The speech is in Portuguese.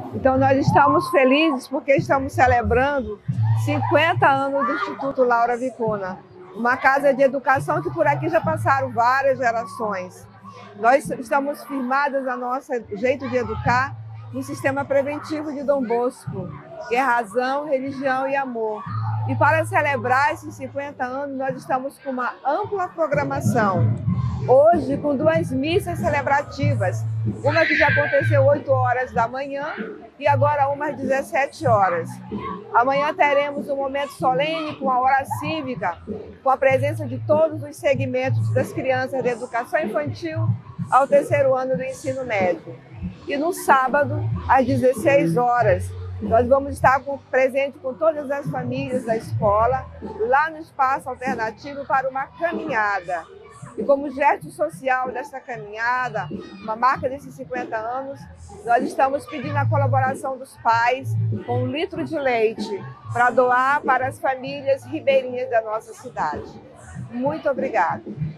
Então nós estamos felizes porque estamos celebrando 50 anos do Instituto Laura Vicuña, uma casa de educação que por aqui já passaram várias gerações. Nós estamos firmadas no nosso jeito de educar no sistema preventivo de Dom Bosco, que é razão, religião e amor. E para celebrar esses 50 anos, nós estamos com uma ampla programação. Hoje, com 2 missas celebrativas, uma que já aconteceu 8 horas da manhã e agora uma às 17 horas. Amanhã teremos um momento solene com a hora cívica, com a presença de todos os segmentos das crianças da educação infantil ao 3º ano do ensino médio. E no sábado, às 16 horas, nós vamos estar presente com todas as famílias da escola, lá no espaço alternativo para uma caminhada. E como gesto social dessa caminhada, uma marca desses 50 anos, nós estamos pedindo a colaboração dos pais com 1 litro de leite para doar para as famílias ribeirinhas da nossa cidade. Muito obrigada.